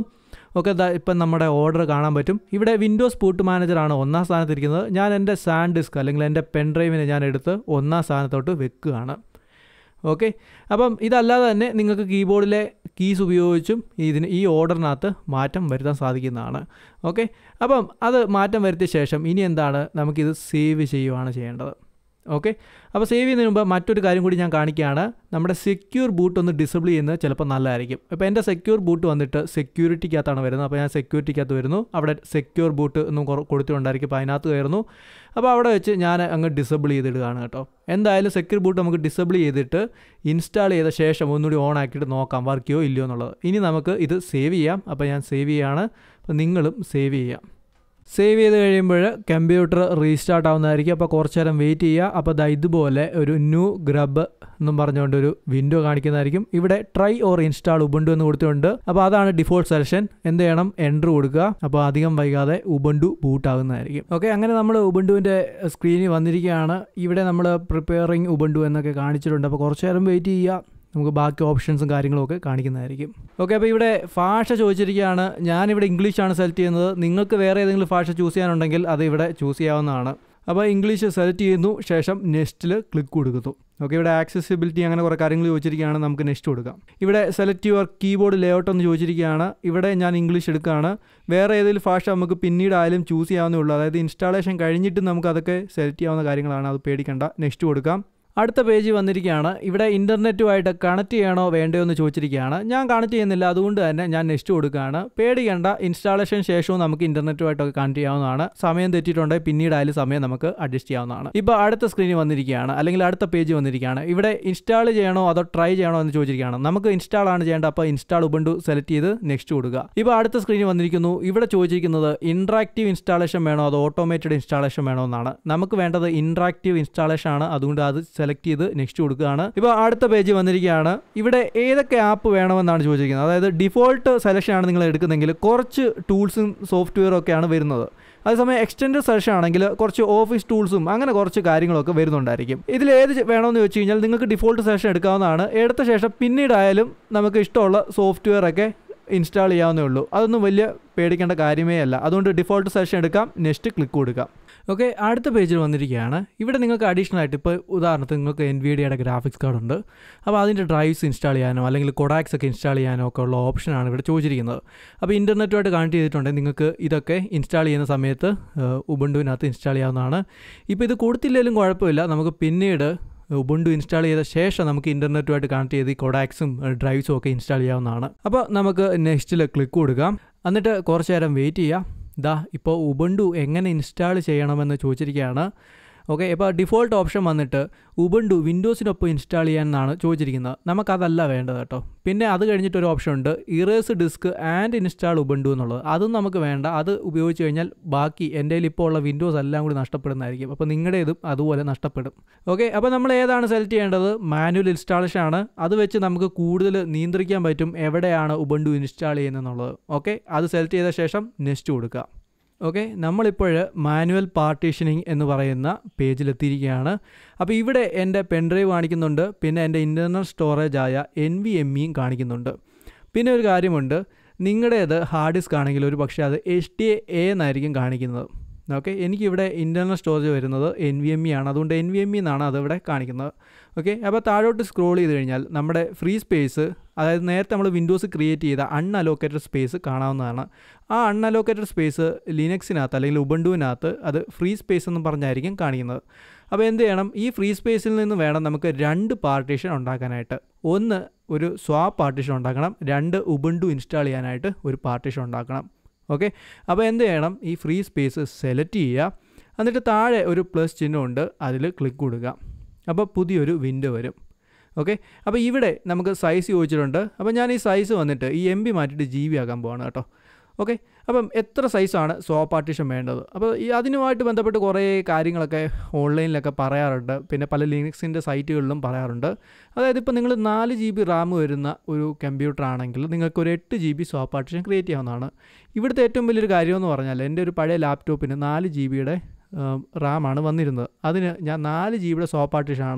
ഓക്കെ, ഇപ്പം നമ്മുടെ ഓർഡർ കാണാൻ പറ്റും. ഇവിടെ വിൻഡോസ് ബൂട്ട് മാനേജറാണ് ഒന്നാം സ്ഥാനത്തിരിക്കുന്നത്. ഞാൻ എൻ്റെ സാൻ ഡിസ്ക് അല്ലെങ്കിൽ എൻ്റെ പെൻ ഡ്രൈവിനെ ഞാൻ എടുത്ത് ഒന്നാം സ്ഥാനത്തോട്ട് വെക്കുകയാണ്. ഓക്കെ, അപ്പം ഇതല്ലാതെ തന്നെ നിങ്ങൾക്ക് കീബോർഡിലെ കീസ് ഉപയോഗിച്ചും ഇതിന് ഈ ഓർഡറിനകത്ത് മാറ്റം വരുത്താൻ സാധിക്കുന്നതാണ്. ഓക്കെ, അപ്പം അത് മാറ്റം വരുത്തിയ ശേഷം ഇനി എന്താണ്, നമുക്കിത് സേവ് ചെയ്യുകയാണ് ചെയ്യേണ്ടത്. ഓക്കെ, അപ്പോൾ സേവ് ചെയ്യുന്നതിന് മുമ്പ് മറ്റൊരു കാര്യം കൂടി ഞാൻ കാണിക്കുകയാണ്. നമ്മുടെ സെക്യൂർ ബൂട്ട് ഒന്ന് ഡിസേബിൾ ചെയ്യുന്നത് ചിലപ്പോൾ നല്ലതായിരിക്കും. ഇപ്പോൾ എൻ്റെ സെക്യൂർ ബൂട്ട് വന്നിട്ട് സെക്യൂരിറ്റിക്കകത്താണ് വരുന്നത്. അപ്പോൾ ഞാൻ സെക്യൂരിറ്റിക്കകത്ത് വരുന്നു, അവിടെ സെക്യൂർ ബൂട്ട് എന്നും കൊടുത്തിട്ടുണ്ടായിരിക്കും. അപ്പോൾ അതിനകത്ത് കയറുന്നു. അപ്പോൾ അവിടെ വെച്ച് ഞാൻ അങ്ങ് ഡിസേബിൾ ചെയ്തിടുകയാണ് കേട്ടോ. എന്തായാലും സെക്യൂർ ബൂട്ട് നമുക്ക് ഡിസേബിൾ ചെയ്തിട്ട് ഇൻസ്റ്റാൾ ചെയ്ത ശേഷം ഒന്നുകൂടി ഓൺ ആക്കിയിട്ട് നോക്കാം വർക്ക് ചെയ്യോ ഇല്ലയോ എന്നുള്ളത്. ഇനി നമുക്ക് ഇത് സേവ് ചെയ്യാം. അപ്പോൾ ഞാൻ സേവ് ചെയ്യുകയാണ്. അപ്പോൾ നിങ്ങളും സേവ് ചെയ്യാം. സേവ് ചെയ്ത് കഴിയുമ്പോൾ കമ്പ്യൂട്ടർ റീസ്റ്റാർട്ട് ആവുന്നതായിരിക്കും. അപ്പോൾ കുറച്ച് നേരം വെയിറ്റ് ചെയ്യുക. അപ്പോൾ ദാ ഇതുപോലെ ഒരു ന്യൂ ഗ്രബ് എന്നും പറഞ്ഞുകൊണ്ടൊരു വിൻഡോ കാണിക്കുന്നതായിരിക്കും. ഇവിടെ ട്രൈ ഓർ ഇൻസ്റ്റാൾ ഉബുണ്ടു എന്ന് കൊടുത്തിട്ടുണ്ട്. അപ്പോൾ അതാണ് ഡിഫോൾട്ട് സെലക്ഷൻ. എന്ത് ചെയ്യണം, എൻ്റർ കൊടുക്കുക. അപ്പോൾ അധികം വൈകാതെ ഉബുണ്ടു ബൂട്ട് ആകുന്നതായിരിക്കും. ഓക്കെ, അങ്ങനെ നമ്മൾ ഉബുണ്ടുവിൻ്റെ സ്ക്രീനിൽ വന്നിരിക്കുകയാണ്. ഇവിടെ നമ്മൾ പ്രിപ്പയറിങ് ഉബുണ്ടു എന്നൊക്കെ കാണിച്ചിട്ടുണ്ട്. അപ്പോൾ കുറച്ച് നേരം വെയിറ്റ് ചെയ്യുക. നമുക്ക് ബാക്കി ഓപ്ഷൻസും കാര്യങ്ങളും ഒക്കെ കാണിക്കുന്നതായിരിക്കും. ഓക്കെ, അപ്പോൾ ഇവിടെ ഭാഷ ചോദിച്ചിരിക്കുകയാണ്. ഞാനിവിടെ ഇംഗ്ലീഷാണ് സെലക്ട് ചെയ്യുന്നത്. നിങ്ങൾക്ക് വേറെ ഏതെങ്കിലും ഭാഷ ചൂസ് ചെയ്യാനുണ്ടെങ്കിൽ അത് ഇവിടെ ചൂസ് ചെയ്യാവുന്നതാണ്. അപ്പോൾ ഇംഗ്ലീഷ് സെലക്ട് ചെയ്യുന്നു, ശേഷം നെക്സ്റ്റിൽ ക്ലിക്ക് കൊടുക്കുന്നു. ഓക്കെ, ഇവിടെ ആക്സസിബിലിറ്റി അങ്ങനെ കുറേ കാര്യങ്ങൾ ചോദിച്ചിരിക്കുകയാണ്. നമുക്ക് നെക്സ്റ്റ് കൊടുക്കാം. ഇവിടെ സെലക്ട് യുവർ കീബോർഡ് ലേഔട്ട് എന്ന് ചോദിച്ചിരിക്കുകയാണ്. ഇവിടെ ഞാൻ ഇംഗ്ലീഷ് എടുക്കുകയാണ്. വേറെ ഏതെങ്കിലും ഭാഷ നമുക്ക് പിന്നീട് ആയാലും ചൂസ് ചെയ്യാവുന്നേ ഉള്ളൂ. അതായത് ഇൻസ്റ്റാളേഷൻ കഴിഞ്ഞിട്ട് നമുക്ക് അതൊക്കെ സെലക്ട് ചെയ്യാവുന്ന കാര്യങ്ങളാണ്. അത് പേടിക്കേണ്ട. നെക്സ്റ്റ് കൊടുക്കാം. അടുത്ത പേജ് വന്നിരിക്കുകയാണ്. ഇവിടെ ഇൻ്റർനെറ്റുമായിട്ട് കണക്ട് ചെയ്യണോ വേണ്ടയോ എന്ന് ചോദിച്ചിരിക്കുകയാണ്. ഞാൻ കണക്ട് ചെയ്യുന്നില്ല, അതുകൊണ്ട് തന്നെ ഞാൻ നെക്സ്റ്റ് കൊടുക്കുകയാണ്. പേടിക്കേണ്ട, ഇൻസ്റ്റാളേഷൻ ശേഷവും നമുക്ക് ഇൻ്റർനെറ്റുമായിട്ടൊക്കെ കണക്ട് ചെയ്യാവുന്നതാണ്. സമയം തെറ്റിയിട്ടുണ്ടെങ്കിൽ പിന്നീടായാലും സമയം നമുക്ക് അഡ്ജസ്റ്റ് ചെയ്യാവുന്നതാണ്. ഇപ്പോൾ അടുത്ത സ്ക്രീനിൽ വന്നിരിക്കുകയാണ്, അല്ലെങ്കിൽ അടുത്ത പേജ് വന്നിരിക്കുകയാണ്. ഇവിടെ ഇൻസ്റ്റാൾ ചെയ്യണോ അതോ ട്രൈ ചെയ്യണോ എന്ന് ചോദിച്ചിരിക്കുകയാണ്. നമുക്ക് ഇൻസ്റ്റാൾ ആണ് ചെയ്യേണ്ടത്. അപ്പോൾ ഇൻസ്റ്റാൾ ഉബുണ്ടു സെലക്ട് ചെയ്ത് നെക്സ്റ്റ് കൊടുക്കുക. ഇപ്പോൾ അടുത്ത സ്ക്രീനിൽ വന്നിരിക്കുന്നു. ഇവിടെ ചോദിച്ചിരിക്കുന്നത് ഇൻട്രാക്റ്റീവ് ഇൻസ്റ്റാളേഷൻ വേണോ അതോ ഓട്ടോമേറ്റഡ് ഇൻസ്റ്റാളേഷൻ വേണോ എന്നാണ്. നമുക്ക് വേണ്ടത് ഇൻട്രാക്റ്റീവ് ഇൻസ്റ്റാളേഷൻ ആണ്. അതുകൊണ്ട് അത് സെലക്ട് ചെയ്ത് നെക്സ്റ്റ് കൊടുക്കുകയാണ്. ഇപ്പോൾ അടുത്ത പേജ് വന്നിരിക്കുകയാണ്. ഇവിടെ ഏതൊക്കെ ആപ്പ് വേണമെന്നാണ് ചോദിച്ചിരിക്കുന്നത്. അതായത് ഡിഫോൾട്ട് സെലക്ഷൻ ആണ് നിങ്ങൾ എടുക്കുന്നതെങ്കിൽ കുറച്ച് ടൂൾസും സോഫ്റ്റ്വെയറും ഒക്കെയാണ് വരുന്നത്. അതേസമയം എക്സ്റ്റൻഡ് സെലക്ഷൻ ആണെങ്കിൽ കുറച്ച് ഓഫീസ് ടൂൾസും അങ്ങനെ കുറച്ച് കാര്യങ്ങളൊക്കെ വരുന്നുണ്ടായിരിക്കും. ഇതിൽ ഏത് വേണമെന്ന് വെച്ച് കഴിഞ്ഞാൽ നിങ്ങൾക്ക് ഡിഫോൾട്ട് സെലക്ഷൻ എടുക്കാവുന്നതാണ്. എടുത്ത ശേഷം പിന്നീടായാലും നമുക്ക് ഇഷ്ടമുള്ള സോഫ്റ്റ്വെയർ ഒക്കെ ഇൻസ്റ്റാൾ ചെയ്യാവുന്നേ ഉള്ളൂ. അതൊന്നും വലിയ പേടിക്കേണ്ട കാര്യമേ അല്ല. അതുകൊണ്ട് ഡിഫോൾട്ട് സെലക്ഷൻ എടുക്കാം, നെക്സ്റ്റ് ക്ലിക്ക് കൊടുക്കാം. ഓക്കെ, അടുത്ത പേജിൽ വന്നിരിക്കുകയാണ്. ഇവിടെ നിങ്ങൾക്ക് അഡീഷണൽ ആയിട്ട് ഇപ്പോൾ ഉദാഹരണത്തിന് നിങ്ങൾക്ക് എൻവിഡിയയുടെ ഗ്രാഫിക്സ് കാർഡ് ഉണ്ട്. അപ്പോൾ അതിൻ്റെ ഡ്രൈവ്സ് ഇൻസ്റ്റാൾ ചെയ്യാനോ അല്ലെങ്കിൽ കൊഡാക്സ് ഒക്കെ ഇൻസ്റ്റാൾ ചെയ്യാനോ ഒക്കെ ഉള്ള ഓപ്ഷനാണ് ഇവിടെ ചോദിച്ചിരിക്കുന്നത്. അപ്പോൾ ഇൻ്റർനെറ്റുമായിട്ട് കണക്ട് ചെയ്തിട്ടുണ്ടെങ്കിൽ നിങ്ങൾക്ക് ഇതൊക്കെ ഇൻസ്റ്റാൾ ചെയ്യുന്ന സമയത്ത് ഉബുണ്ടുവിനകത്ത് ഇൻസ്റ്റാൾ ചെയ്യാവുന്നതാണ്. ഇപ്പോൾ ഇത് കൊടുത്തില്ലെങ്കിലും കുഴപ്പമില്ല. നമുക്ക് പിന്നീട് ഉബുണ്ടു ഇൻസ്റ്റാൾ ചെയ്ത ശേഷം നമുക്ക് ഇൻ്റർനെറ്റുമായിട്ട് കണക്ട് ചെയ്ത് ഈ കൊഡാക്സും ഡ്രൈവ്സും ഒക്കെ ഇൻസ്റ്റാൾ ചെയ്യാവുന്നതാണ്. അപ്പോൾ നമുക്ക് നെക്സ്റ്റിൽ ക്ലിക്ക് കൊടുക്കാം. എന്നിട്ട് കുറച്ച് നേരം വെയിറ്റ് ചെയ്യാം. ദാ ഇപ്പോൾ ഉബുണ്ടു എങ്ങനെ ഇൻസ്റ്റാൾ ചെയ്യണമെന്ന് ചോദിച്ചിരിക്കുകയാണ്. ഓക്കെ, ഇപ്പോൾ ഡിഫോൾട്ട് ഓപ്ഷൻ വന്നിട്ട് ഉബുണ്ടു വിൻഡോസിനൊപ്പം ഇൻസ്റ്റാൾ ചെയ്യാനാണ് ചോദിച്ചിരിക്കുന്നത്. നമുക്കതല്ല വേണ്ടത് കേട്ടോ. പിന്നെ അത് കഴിഞ്ഞിട്ടൊരു ഓപ്ഷൻ ഉണ്ട്, erase disk and install Ubuntu എന്നുള്ളത്. അതും നമുക്ക് വേണ്ട. അത് ഉപയോഗിച്ച് കഴിഞ്ഞാൽ ബാക്കി എൻ്റെ കയ്യിൽ ഇപ്പോൾ ഉള്ള വിൻഡോസ് എല്ലാം കൂടി നഷ്ടപ്പെടുന്നതായിരിക്കും. അപ്പോൾ നിങ്ങളുടെ ഇതും അതുപോലെ നഷ്ടപ്പെടും. ഓക്കെ, അപ്പോൾ നമ്മൾ ഏതാണ് സെലക്ട് ചെയ്യേണ്ടത്? മാനുവൽ ഇൻസ്റ്റാളേഷൻ ആണ്. അത് വെച്ച് നമുക്ക് കൂടുതൽ നിയന്ത്രിക്കാൻ പറ്റും എവിടെയാണ് ഉബുണ്ടു ഇൻസ്റ്റാൾ ചെയ്യുന്നതെന്നുള്ളത്. ഓക്കെ, അത് സെലക്ട് ചെയ്ത ശേഷം നെക്സ്റ്റ് കൊടുക്കുക. ഓക്കെ, നമ്മളിപ്പോൾ മാനുവൽ പാർട്ടീഷനിങ് എന്ന് പറയുന്ന പേജിലെത്തിയിരിക്കുകയാണ്. അപ്പോൾ ഇവിടെ എൻ്റെ പെൻഡ്രൈവ് കാണിക്കുന്നുണ്ട്. പിന്നെ എൻ്റെ ഇൻറ്റർണൽ സ്റ്റോറേജ് ആയ എൻ വി എം ഇയും കാണിക്കുന്നുണ്ട്. പിന്നെ ഒരു കാര്യമുണ്ട്, നിങ്ങളുടേത് ഹാർഡ് ഡിസ്ക് ആണെങ്കിൽ ഒരു പക്ഷേ അത് എച്ച് ഡി എ എന്നായിരിക്കും കാണിക്കുന്നത്. ഓക്കെ, എനിക്കിവിടെ ഇൻറ്റർണൽ സ്റ്റോറേജ് വരുന്നത് എൻ വി എം ഇ ആണ്. അതുകൊണ്ട് എൻ വി എം ഇ എന്നാണ് അതിവിടെ കാണിക്കുന്നത്. ഓക്കെ, അപ്പോൾ താഴോട്ട് സ്ക്രോൾ ചെയ്ത് കഴിഞ്ഞാൽ നമ്മുടെ ഫ്രീ സ്പേസ്, അതായത് നേരത്തെ നമ്മൾ വിൻഡോസ് ക്രിയേറ്റ് ചെയ്ത അൺഅലോക്കേറ്റഡ് സ്പേസ് കാണാവുന്നതാണ്. ആ അൺഅലോക്കേറ്റഡ് സ്പേസ് ലിനക്സിനകത്ത് അല്ലെങ്കിൽ ഉബുണ്ടുവിനകത്ത് അത് ഫ്രീ സ്പേസ് എന്ന് പറഞ്ഞായിരിക്കും കാണിക്കുന്നത്. അപ്പോൾ എന്ത് ചെയ്യണം, ഈ ഫ്രീ സ്പേസിൽ നിന്ന് വേണം നമുക്ക് രണ്ട് പാർട്ടീഷൻ ഉണ്ടാക്കാനായിട്ട്. ഒന്ന് ഒരു സ്വാപ്പ് പാർട്ടീഷൻ ഉണ്ടാക്കണം, രണ്ട് ഉബുണ്ടു ഇൻസ്റ്റാൾ ചെയ്യാനായിട്ട് ഒരു പാർട്ടീഷൻ ഉണ്ടാക്കണം. ഓക്കെ, അപ്പോൾ എന്ത് ചെയ്യണം, ഈ ഫ്രീ സ്പേസ് സെലക്ട് ചെയ്യുക. എന്നിട്ട് താഴെ ഒരു പ്ലസ് ചിഹ്നമുണ്ട്, അതിൽ ക്ലിക്ക് കൊടുക്കുക. അപ്പോൾ പുതിയൊരു വിൻഡോ വരും. ഓക്കെ, അപ്പോൾ ഇവിടെ നമുക്ക് സൈസ് ചോദിച്ചിട്ടുണ്ട്. അപ്പോൾ ഞാൻ ഈ സൈസ് വന്നിട്ട് ഈ എം ബി മാറ്റിയിട്ട് ജി ബി ആക്കാൻ പോവാണ് കേട്ടോ. ഓക്കെ, അപ്പം എത്ര സൈസാണ് സ്വാപ്പ് പാർട്ടീഷൻ വേണ്ടത്? അപ്പോൾ ഈ അതിനുമായിട്ട് ബന്ധപ്പെട്ട് കുറേ കാര്യങ്ങളൊക്കെ ഓൺലൈനിലൊക്കെ പറയാറുണ്ട്. പിന്നെ പല ലിനക്സിൻ്റെ സൈറ്റുകളിലും പറയാറുണ്ട്. അതായത് ഇപ്പോൾ നിങ്ങൾ നാല് ജി ബി റാം വരുന്ന ഒരു കമ്പ്യൂട്ടർ ആണെങ്കിൽ നിങ്ങൾക്ക് ഒരു എട്ട് G B swap partition create ചെയ്യാവുന്നതാണ്. ഇവിടുത്തെ ഏറ്റവും വലിയൊരു കാര്യമെന്ന് പറഞ്ഞാൽ എൻ്റെ ഒരു പഴയ ലാപ്ടോപ്പിന് നാല് ജി ബിയുടെ റാമാണ് വന്നിരുന്നത്. അതിന് ഞാൻ നാല് ജി ബിയുടെ സ്വാപ്പ് പാർട്ടീഷനാണ്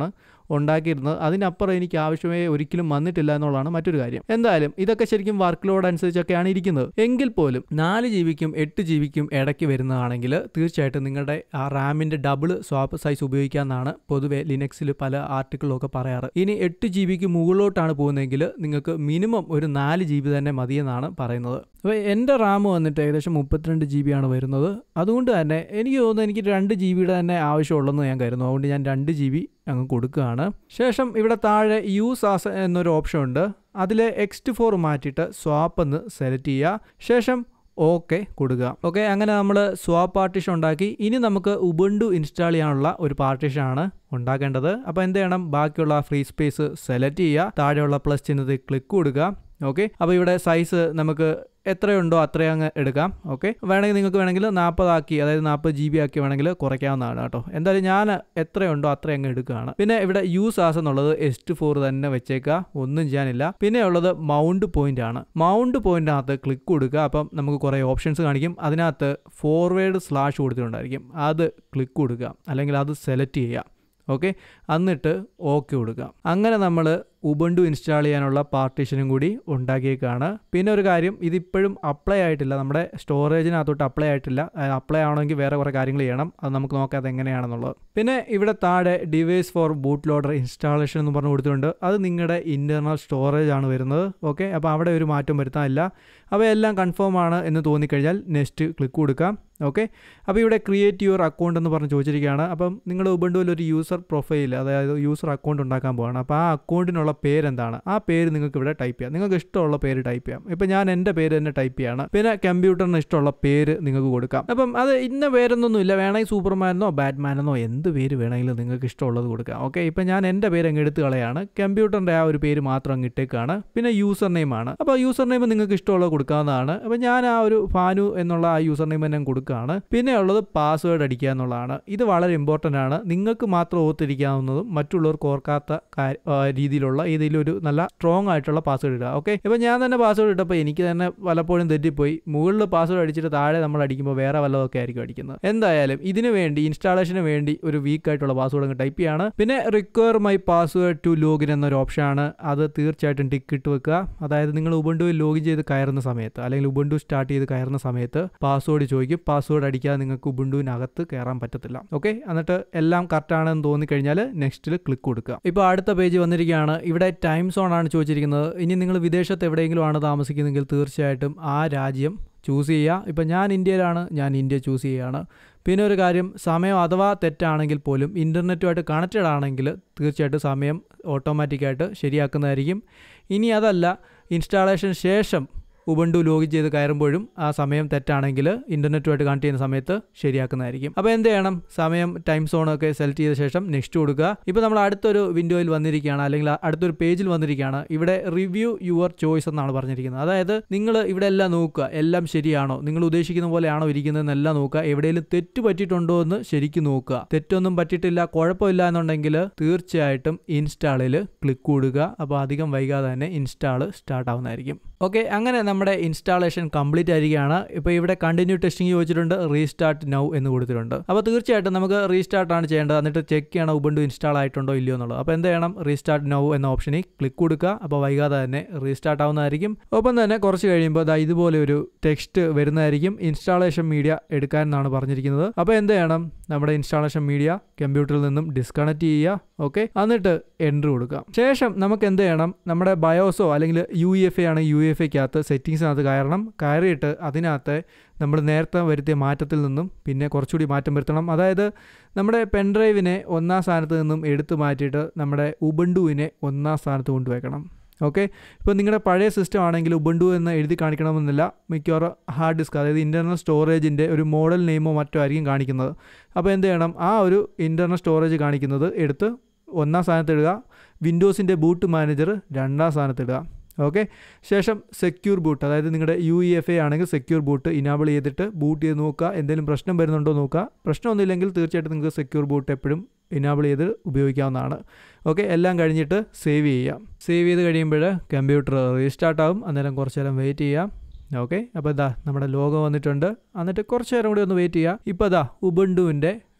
ഉണ്ടാക്കിയിരുന്നത്. അതിനപ്പുറം എനിക്ക് ആവശ്യമേ ഒരിക്കലും വന്നിട്ടില്ല എന്നുള്ളതാണ് മറ്റൊരു കാര്യം. എന്തായാലും ഇതൊക്കെ ശരിക്കും വർക്ക് ലോഡ് അനുസരിച്ചൊക്കെയാണ് ഇരിക്കുന്നത്. എങ്കിൽ പോലും നാല് ജി ബിക്കും എട്ട് ജി ബിക്കും ഇടയ്ക്ക് വരുന്നതാണെങ്കിൽ തീർച്ചയായിട്ടും നിങ്ങളുടെ ആ റാമിൻ്റെ ഡബിൾ സ്വാപ്പ് സൈസ് ഉപയോഗിക്കാമെന്നാണ് പൊതുവെ ലിനക്സിൽ പല ആർട്ടിക്കിളൊക്കെ പറയാറ്. ഇനി എട്ട് ജി ബിക്ക് മുകളിലോട്ടാണ് പോകുന്നതെങ്കിൽ നിങ്ങൾക്ക് മിനിമം ഒരു നാല് ജി ബി തന്നെ മതിയെന്നാണ് പറയുന്നത്. അപ്പോൾ എൻ്റെ റാം വന്നിട്ട് ഏകദേശം മുപ്പത്തിരണ്ട് ജി ബി ആണ് വരുന്നത്. അതുകൊണ്ട് തന്നെ എനിക്ക് തോന്നുന്നു എനിക്ക് രണ്ട് ജി ബിയുടെ തന്നെ ആവശ്യമുള്ളതെന്ന് ഞാൻ കരുതുന്നു. അതുകൊണ്ട് ഞാൻ രണ്ട് ജി ബി അങ്ങ് കൊടുക്കുകയാണ്. ശേഷം ഇവിടെ താഴെ യൂസ് ആസ് എന്നൊരു ഓപ്ഷൻ ഉണ്ട്. അതിലെ എക്സ്റ്റ് ഫോർ മാറ്റിയിട്ട് സ്വാപ്പ് എന്ന് സെലക്ട് ചെയ്യുക. ശേഷം ഓക്കെ കൊടുക്കുക. ഓക്കെ, അങ്ങനെ നമ്മൾ സ്വാപ്പ് പാർട്ടീഷൻ ഉണ്ടാക്കി. ഇനി നമുക്ക് ഉബുണ്ടു ഇൻസ്റ്റാൾ ചെയ്യാനുള്ള ഒരു പാർട്ടീഷനാണ് ഉണ്ടാക്കേണ്ടത്. അപ്പോൾ എന്ത് ചെയ്യണം, ബാക്കിയുള്ള ഫ്രീ സ്പേസ് സെലക്ട് ചെയ്യുക, താഴെയുള്ള പ്ലസ് ചിഹ്നത്തിൽ ക്ലിക്ക് കൊടുക്കുക. ഓക്കെ, അപ്പോൾ ഇവിടെ സൈസ് നമുക്ക് എത്രയുണ്ടോ അത്രയും അങ്ങ് എടുക്കാം. ഓക്കെ, വേണമെങ്കിൽ നിങ്ങൾക്ക് വേണമെങ്കിൽ നാൽപ്പതാക്കി, അതായത് നാൽപ്പത് ജി ബി ആക്കി വേണമെങ്കിൽ കുറയ്ക്കാവുന്നതാണ് കേട്ടോ. എന്തായാലും ഞാൻ എത്രയുണ്ടോ അത്രയും അങ്ങ് എടുക്കുകയാണ്. പിന്നെ ഇവിടെ യൂസ് ആസ് എന്നുള്ളത് എസ്റ്റ് ഫോർ തന്നെ വെച്ചേക്കുക, ഒന്നും ചെയ്യാനില്ല. പിന്നെ ഉള്ളത് മൗണ്ട് പോയിന്റ് ആണ്. മൗണ്ട് പോയിന്റിനകത്ത് ക്ലിക്ക് കൊടുക്കുക. അപ്പം നമുക്ക് കുറേ ഓപ്ഷൻസ് കാണിക്കും. അതിനകത്ത് ഫോർവേഡ് സ്ലാഷ് കൊടുത്തിട്ടുണ്ടായിരിക്കും, അത് ക്ലിക്ക് കൊടുക്കുക, അല്ലെങ്കിൽ അത് സെലക്ട് ചെയ്യുക. ഓക്കെ, എന്നിട്ട് ഓക്കെ കൊടുക്കുക. അങ്ങനെ നമ്മൾ ഉബുണ്ടു ഇൻസ്റ്റാൾ ചെയ്യാനുള്ള പാർട്ടീഷനും കൂടി ഉണ്ടാക്കിയേക്കാണ്. പിന്നെ ഒരു കാര്യം, ഇതിപ്പോഴും അപ്ലൈ ആയിട്ടില്ല, നമ്മുടെ സ്റ്റോറേജിനകത്തോട്ട് അപ്ലൈ ആയിട്ടില്ല. ആപ്ലൈ ആവണമെങ്കിൽ വേറെ കുറേ കാര്യങ്ങൾ ചെയ്യണം. അത് നമുക്ക് നോക്കാം എങ്ങനെയാണെന്നുള്ളത്. പിന്നെ ഇവിടെ താഴെ device for boot loader installation എന്ന് പറഞ്ഞ് കൊടുത്തിട്ടുണ്ട്. അത് നിങ്ങളുടെ ഇൻറ്റർണൽ സ്റ്റോറേജ് ആണ് വരുന്നത്. ഓക്കെ, അപ്പോൾ അവിടെ ഒരു മാറ്റം വരുത്താനില്ല. അപ്പോൾ എല്ലാം കൺഫേം ആണ് എന്ന് തോന്നിക്കഴിഞ്ഞാൽ നെക്സ്റ്റ് ക്ലിക്ക് കൊടുക്കാം. ഓക്കെ, അപ്പോൾ ഇവിടെ ക്രിയേറ്റ് യുവർ അക്കൗണ്ട് എന്ന് പറഞ്ഞ് ചോദിച്ചിരിക്കുകയാണ്. അപ്പം നിങ്ങൾ ഉബുണ്ടുവിൽ ഒരു യൂസർ പ്രൊഫൈൽ, അതായത് യൂസർ അക്കൗണ്ട് ഉണ്ടാക്കാൻ പോവുകയാണ്. അപ്പോൾ ആ അക്കൗണ്ടിനുള്ള പേരെന്താണ്, ആ പേര് നിങ്ങൾക്ക് ഇവിടെ ടൈപ്പ് ചെയ്യാം. നിങ്ങൾക്ക് ഇഷ്ടമുള്ള പേര് ടൈപ്പ് ചെയ്യാം. ഇപ്പം ഞാൻ എൻ്റെ പേര് തന്നെ ടൈപ്പ് ചെയ്യാണ്. പിന്നെ കമ്പ്യൂട്ടറിന് ഇഷ്ടമുള്ള പേര് നിങ്ങൾക്ക് കൊടുക്കാം. അപ്പം അത് ഇന്ന പേരൊന്നൊന്നുമില്ല, വേണമെങ്കിൽ സൂപ്പർമാനെന്നോ ബാറ്റ്മാനെന്നോ എന്ത് പേര് വേണമെങ്കിലും നിങ്ങൾക്ക് ഇഷ്ടമുള്ളത് കൊടുക്കാം. ഓക്കെ, ഇപ്പം ഞാൻ എൻ്റെ പേര് അങ്ങ് എടുത്ത് കളയാണ്. കമ്പ്യൂട്ടറിൻ്റെ ആ ഒരു പേര് മാത്രം അങ്ങ് ഇട്ടേക്കാണ്. പിന്നെ യൂസർ നെയിം ആണ്. അപ്പോൾ യൂസർ നെയിം നിങ്ങൾക്ക് ഇഷ്ടമുള്ളത് കൊടുക്കാവുന്നതാണ്. അപ്പോൾ ഞാൻ ആ ഒരു ഫാനു എന്നുള്ള ആ യൂസർ നെയിം തന്നെ കൊടുക്കുക. പിന്നെ ഉള്ളത് പാസ്വേഡ് അടിക്കുക എന്നുള്ളതാണ്. ഇത് വളരെ ഇമ്പോർട്ടൻ്റ് ആണ്. നിങ്ങൾക്ക് മാത്രം ഓർത്തിരിക്കാവുന്നതും മറ്റുള്ളവർക്ക് ഓർക്കാത്ത രീതിയിലുള്ള ഏതെങ്കിലും ഒരു നല്ല സ്ട്രോങ് ആയിട്ടുള്ള പാസ്വേഡ് ഇടുക. ഓക്കെ, ഇപ്പം ഞാൻ തന്നെ പാസ്വേഡ് ഇട്ടപ്പോൾ എനിക്ക് തന്നെ പലപ്പോഴും തെറ്റിപ്പോയി. മുകളിൽ പാസ്വേഡ് അടിച്ചിട്ട് താഴെ നമ്മൾ അടിക്കുമ്പോൾ വേറെ വല്ലതൊക്കെ ആയിരിക്കും അടിക്കുന്നത്. എന്തായാലും ഇതിന് വേണ്ടി ഇൻസ്റ്റാളേഷന് വേണ്ടി ഒരു വീക്ക് ആയിട്ടുള്ള പാസ്വേഡ് അങ്ങ് ടൈപ്പ് ചെയ്യാണ്. പിന്നെ require my password to login എന്നൊരു ഓപ്ഷനാണ്. അത് തീർച്ചയായിട്ടും ടിക്ക് ഇട്ട് വെക്കുക. അതായത് നിങ്ങൾ ഉബുണ്ടുവിൽ ലോഗിൻ ചെയ്ത് കയറുന്ന സമയത്ത്, അല്ലെങ്കിൽ ഉബുണ്ടു സ്റ്റാർട്ട് ചെയ്ത് കയറുന്ന സമയത്ത് പാസ്വേഡ് ചോദിക്കും. പാസ്വേഡ് അടിക്കാതെ നിങ്ങൾക്ക് ഉബുണ്ടുവിനകത്ത് കയറാൻ പറ്റത്തില്ല. ഓക്കെ, എന്നിട്ട് എല്ലാം കറക്റ്റ് ആണെന്ന് തോന്നിക്കഴിഞ്ഞാൽ നെക്സ്റ്റിൽ ക്ലിക്ക് കൊടുക്കുക. ഇപ്പോൾ അടുത്ത പേജ് വന്നിരിക്കുകയാണ്. ഇവിടെ ടൈം സോൺ ആണ് ചോദിച്ചിരിക്കുന്നത്. ഇനി നിങ്ങൾ വിദേശത്ത് എവിടെയെങ്കിലും ആണ് താമസിക്കുന്നതെങ്കിൽ തീർച്ചയായിട്ടും ആ രാജ്യം ചൂസ് ചെയ്യുക. ഇപ്പം ഞാൻ ഇന്ത്യയിലാണ്, ഞാൻ ഇന്ത്യ ചൂസ് ചെയ്യുകയാണ്. പിന്നെ ഒരു കാര്യം, സമയം അഥവാ തെറ്റാണെങ്കിൽ പോലും ഇൻ്റർനെറ്റുമായിട്ട് കണക്റ്റഡ് ആണെങ്കിൽ തീർച്ചയായിട്ടും സമയം ഓട്ടോമാറ്റിക്കായിട്ട് ശരിയാക്കുന്നതായിരിക്കും. ഇനി അതല്ല, ഇൻസ്റ്റാളേഷൻ ശേഷം ഉബുണ്ടു ലോഗിൻ ചെയ്ത് കയറുമ്പോഴും ആ സമയം തെറ്റാണെങ്കിൽ ഇൻ്റർനെറ്റുമായിട്ട് കണക്ട് ചെയ്യുന്ന സമയത്ത് ശരിയാക്കുന്നതായിരിക്കും. അപ്പോൾ എന്ത് ചെയ്യണം, സമയം ടൈം സോണൊക്കെ സെലക്ട് ചെയ്ത ശേഷം നെക്സ്റ്റ് കൊടുക്കുക. ഇപ്പോൾ നമ്മൾ അടുത്തൊരു വിൻഡോയിൽ വന്നിരിക്കുകയാണ്, അല്ലെങ്കിൽ അടുത്തൊരു പേജിൽ വന്നിരിക്കുകയാണ്. ഇവിടെ റിവ്യൂ യുവർ ചോയ്സ് എന്നാണ് പറഞ്ഞിരിക്കുന്നത്. അതായത് നിങ്ങൾ ഇവിടെ എല്ലാം നോക്കുക, എല്ലാം ശരിയാണോ, നിങ്ങൾ ഉദ്ദേശിക്കുന്ന പോലെയാണോ ഇരിക്കുന്നതെന്നെല്ലാം നോക്കുക. എവിടെയെങ്കിലും തെറ്റ് പറ്റിയിട്ടുണ്ടോ എന്ന് ശരിക്കും നോക്കുക. തെറ്റൊന്നും പറ്റിയിട്ടില്ല, കുഴപ്പമില്ല എന്നുണ്ടെങ്കിൽ തീർച്ചയായിട്ടും ഇൻസ്റ്റാളിൽ ക്ലിക്ക് കൊടുക്കുക. അപ്പോൾ അധികം വൈകാതെ തന്നെ ഇൻസ്റ്റാൾ സ്റ്റാർട്ട് ആവുന്നതായിരിക്കും. ഓക്കെ, അങ്ങനെ നമ്മുടെ ഇൻസ്റ്റാളേഷൻ കംപ്ലീറ്റ് ആയിരിക്കുകയാണ്. ഇപ്പോൾ ഇവിടെ കണ്ടിന്യൂ ടെസ്റ്റിംഗ് ചോദിച്ചിട്ടുണ്ട്, റീസ്റ്റാർട്ട് നൗ എന്ന് കൊടുത്തിട്ടുണ്ട്. അപ്പോൾ തീർച്ചയായിട്ടും നമുക്ക് റീസ്റ്റാർട്ടാണ് ചെയ്യേണ്ടത്. എന്നിട്ട് ചെക്ക് ചെയ്യണം ഉബുണ്ടു ഇൻസ്റ്റാൾ ആയിട്ടുണ്ടോ ഇല്ലയോ എന്നുള്ളത്. അപ്പോൾ എന്ത് ചെയ്യണം, റീസ്റ്റാർട്ട് നൗ എന്ന ഓപ്ഷനിൽ ക്ലിക്ക് കൊടുക്കുക. അപ്പോൾ വൈകാതെ തന്നെ റീസ്റ്റാർട്ട് ആവുന്നതായിരിക്കും. ഒപ്പം തന്നെ കുറച്ച് കഴിയുമ്പോൾ ദാ ഇതുപോലെ ഒരു ടെക്സ്റ്റ് വരുന്നതായിരിക്കും. ഇൻസ്റ്റാളേഷൻ മീഡിയ എടുക്കാൻ എന്നാണ് പറഞ്ഞിരിക്കുന്നത്. അപ്പോൾ എന്ത് ചെയ്യണം, നമ്മുടെ ഇൻസ്റ്റാളേഷൻ മീഡിയ കമ്പ്യൂട്ടറിൽ നിന്നും ഡിസ്കണക്ട് ചെയ്യുക. ഓക്കെ, എന്നിട്ട് എൻ്റർ കൊടുക്കുക. ശേഷം നമുക്ക് എന്ത് ചെയ്യണം, നമ്മുടെ ബയോസോ അല്ലെങ്കിൽ യു എഫ് എ ആണ്, യു എഫ് എക്കകത്ത് സെറ്റിങ്സിനകത്ത് കയറണം. കയറിയിട്ട് അതിനകത്ത് നമ്മൾ നേരത്തെ വരുത്തിയ മാറ്റത്തിൽ നിന്നും പിന്നെ കുറച്ചുകൂടി മാറ്റം വരുത്തണം. അതായത് നമ്മുടെ പെൻഡ്രൈവിനെ ഒന്നാം സ്ഥാനത്ത് നിന്നും എടുത്തു മാറ്റിയിട്ട് നമ്മുടെ ഉബുണ്ടുവിനെ ഒന്നാം സ്ഥാനത്ത് കൊണ്ടുവയ്ക്കണം. ഓക്കെ, ഇപ്പോൾ നിങ്ങളുടെ പഴയ സിസ്റ്റം ആണെങ്കിൽ ഉബുണ്ടു എന്ന് എഴുതി കാണിക്കണമെന്നില്ല. മിക്കവാറും ഹാർഡ് ഡിസ്ക്, അതായത് ഇൻറ്റർണൽ സ്റ്റോറേജിൻ്റെ ഒരു മോഡൽ നെയിമോ മറ്റോ ആയിരിക്കും കാണിക്കുന്നത്. അപ്പോൾ എന്ത് ചെയ്യണം, ആ ഒരു ഇൻറ്റർണൽ സ്റ്റോറേജ് കാണിക്കുന്നത് എടുത്ത് ഒന്നാം സ്ഥാനത്ത് ഇടുക. വിൻഡോസിൻ്റെ ബൂട്ട് മാനേജർ രണ്ടാം സ്ഥാനത്ത് ഇടുക. ഓക്കെ, ശേഷം സെക്യൂർ ബൂട്ട്, അതായത് നിങ്ങളുടെ യു ഇ എഫ് എ ആണെങ്കിൽ സെക്യൂർ ബൂട്ട് ഇനാബിൾ ചെയ്തിട്ട് ബൂട്ട് ചെയ്ത് നോക്കുക. എന്തെങ്കിലും പ്രശ്നം വരുന്നുണ്ടോ നോക്കുക. പ്രശ്നമൊന്നുമില്ലെങ്കിൽ തീർച്ചയായിട്ടും നിങ്ങൾക്ക് സെക്യൂർ ബൂട്ട് എപ്പോഴും ഇനാബിൾ ചെയ്ത് ഉപയോഗിക്കാവുന്നതാണ്. ഓക്കെ, എല്ലാം കഴിഞ്ഞിട്ട് സേവ് ചെയ്യാം. സേവ് ചെയ്ത് കഴിയുമ്പോൾ കമ്പ്യൂട്ടർ റീസ്റ്റാർട്ട് ആകും. അന്നേരം കുറച്ച് നേരം വെയിറ്റ് ചെയ്യാം. ഓക്കെ, അപ്പോൾ ഇതാ നമ്മുടെ ലോഗോ വന്നിട്ടുണ്ട്. എന്നിട്ട് കുറച്ച് നേരം കൂടി ഒന്ന് വെയിറ്റ് ചെയ്യുക. ഇപ്പോൾ ഇതാ ഉബുണ്ടുവിൻ്റെ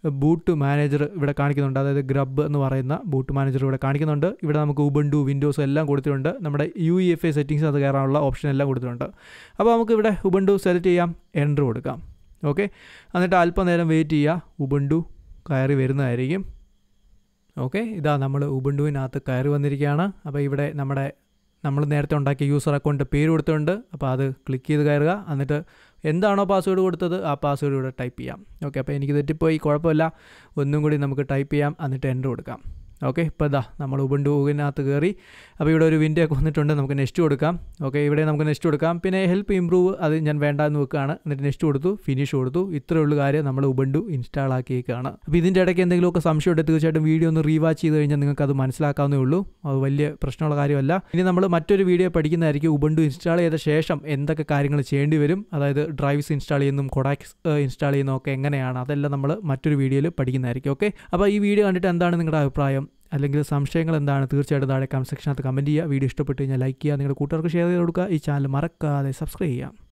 ബൂട്ട് മാനേജർ ഇവിടെ കാണിക്കുന്നുണ്ട്, അതായത് ഗ്രബ് എന്ന് പറയുന്ന ബൂട്ട് മാനേജർ ഇവിടെ കാണിക്കുന്നുണ്ട്. ഇവിടെ നമുക്ക് ഉബുണ്ടു വിൻഡോസ് എല്ലാം കൊടുത്തിട്ടുണ്ട്. നമ്മുടെ U E F A settings അത് കയറാനുള്ള ഓപ്ഷൻ എല്ലാം കൊടുത്തിട്ടുണ്ട്. അപ്പോൾ നമുക്ക് ഇവിടെ ഉബുണ്ടു സെലക്ട് ചെയ്യാം, എൻ്റർ കൊടുക്കാം. ഓക്കെ, എന്നിട്ട് അല്പനേരം വെയിറ്റ് ചെയ്യുക, ഉബുണ്ടു കയറി വരുന്നതായിരിക്കും. ഓക്കെ, ഇതാ നമ്മൾ ഉബുണ്ടുവിനകത്ത് കയറി വന്നിരിക്കുകയാണ്. അപ്പോൾ ഇവിടെ നമ്മുടെ നമ്മൾ നേരത്തെ ഉണ്ടാക്കിയ യൂസർ അക്കൗണ്ട് പേര് കൊടുത്തിട്ടുണ്ട്. അപ്പോൾ അത് ക്ലിക്ക് ചെയ്ത് കയറുക. എന്നിട്ട് എന്താണോ പാസ്വേഡ് കൊടുത്തത് ആ പാസ്വേഡ് ഇവിടെ ടൈപ്പ് ചെയ്യാം. ഓക്കെ, അപ്പോൾ എനിക്ക് തെറ്റിപ്പോയി, കുഴപ്പമില്ല, ഒന്നും കൂടി നമുക്ക് ടൈപ്പ് ചെയ്യാം, എന്നിട്ട് എൻ്റർ കൊടുക്കാം. ഓക്കെ, ഇപ്പോൾ ഇതാ നമ്മൾ ഉബുണ്ടുവിനകത്ത് കയറി. അപ്പോൾ ഇവിടെ ഒരു വിൻഡോ ഒക്കെ വന്നിട്ടുണ്ട്, നമുക്ക് നെക്സ്റ്റ് കൊടുക്കാം. ഓക്കെ, ഇവിടെ നമുക്ക് നെക്സ്റ്റ് കൊടുക്കാം. പിന്നെ ഹെൽപ്പ് ഇംപ്രൂവ് അത് ഞാൻ വേണ്ട എന്ന് വെക്കുകയാണ്. എന്നിട്ട് നെക്സ്റ്റ് കൊടുത്തു, ഫിനിഷ് കൊടുത്തു. ഇത്രയേ ഉള്ളൂ കാര്യം, നമ്മൾ ഉബുണ്ടു ഇൻസ്റ്റാൾ ആക്കിയേക്കാണ്. അപ്പോൾ ഇതിൻ്റെ ഇടയ്ക്ക് എന്തെങ്കിലുമൊക്കെ സംശയമുണ്ട് തീർച്ചയായിട്ടും വീഡിയോ ഒന്ന് റീവാച്ച് ചെയ്ത് കഴിഞ്ഞാൽ നിങ്ങൾക്ക് അത് മനസ്സിലാക്കാവുന്നേ ഉള്ളൂ. അത് വലിയ പ്രശ്നമുള്ള കാര്യമല്ല. ഇനി നമ്മൾ മറ്റൊരു വീഡിയോ പഠിക്കുന്നതായിരിക്കും ഉബുണ്ടു ഇൻസ്റ്റാൾ ചെയ്ത ശേഷം എന്തൊക്കെ കാര്യങ്ങൾ ചെയ്യേണ്ടി വരും, അതായത് ഡ്രൈവ്സ് ഇൻസ്റ്റാൾ ചെയ്യുന്നതും കൊഡാക്സ് ഇൻസ്റ്റാൾ ചെയ്യുന്നതൊക്കെ എങ്ങനെയാണ്, അതെല്ലാം നമ്മൾ മറ്റൊരു വീഡിയോയിൽ പഠിക്കുന്നതായിരിക്കും. ഓക്കെ, അപ്പോൾ ഈ വീഡിയോ കണ്ടിട്ട് എന്താണ് നിങ്ങളുടെ അഭിപ്രായം അല്ലെങ്കിൽ സംശയങ്ങൾ എന്താണ് തീർച്ചയായിട്ടും താഴെ കമന്റ് സെക്ഷനകത്ത് കമൻറ്റ് ചെയ്യുക. വീഡിയോ ഇഷ്ടപ്പെട്ട് കഴിഞ്ഞാൽ ലൈക്ക് ചെയ്യുക, നിങ്ങളുടെ കൂട്ടുകാർക്ക് ഷെയർ ചെയ്ത് കൊടുക്കുക. ഈ ചാനൽ മറക്കാതെ സബ്സ്ക്രൈബ് ചെയ്യാം.